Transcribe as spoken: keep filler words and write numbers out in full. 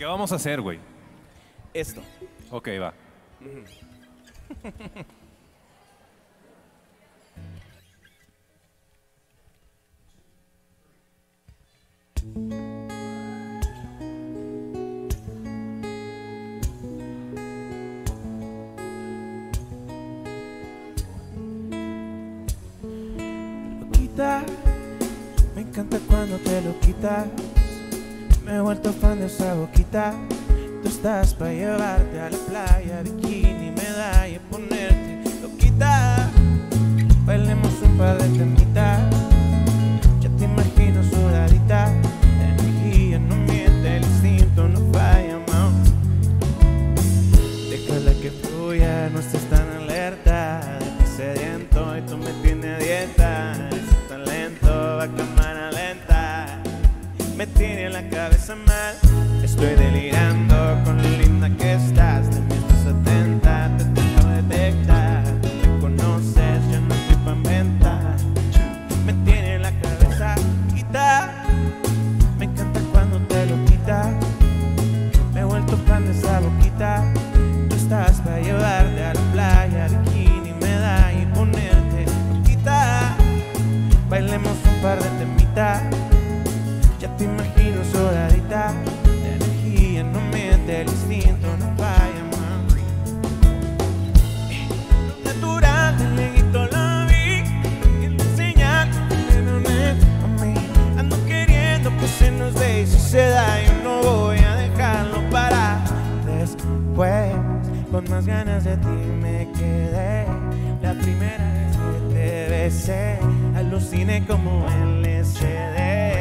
¿Qué vamos a hacer, güey? Esto. Ok, va. Loquita, me encanta cuando te lo quitas. Me he vuelto fan de esa boquita. Tú estás pa' llevarte a la playa, bikini, medalla y ponerte loquita. Bailemos un par de temitas. Ya te imagino sudadita. La energía no miente, el instinto no falla, man. Déjala que fluya, no estés tan alerta. De ti sediento y tú me tienes a dieta. Ese talento va a cámara lenta. Me tiene la cabeza mal. Estoy delirando con lo linda que estás. De mí estás atenta, te tengo detectar. Tú me conoces, yo no estoy pa' inventar. Me tiene la cabeza quita. Me encanta cuando te lo quitas. Me he vuelto fan de esa boquita. Tú estás pa' llevarte a la playa, bikini, medalla y ponerte loquita. Bailemos un par de temitas. Ya te imagino sudadita. La energía no miente, el instinto no falla, man. Lo natural del neguito lo vi. Que te enseñan a mí. Ando queriendo que se nos dé y si se da yo no voy a dejarlo para después. Con más ganas de ti me quedé. La primera vez que te besé aluciné como L S D.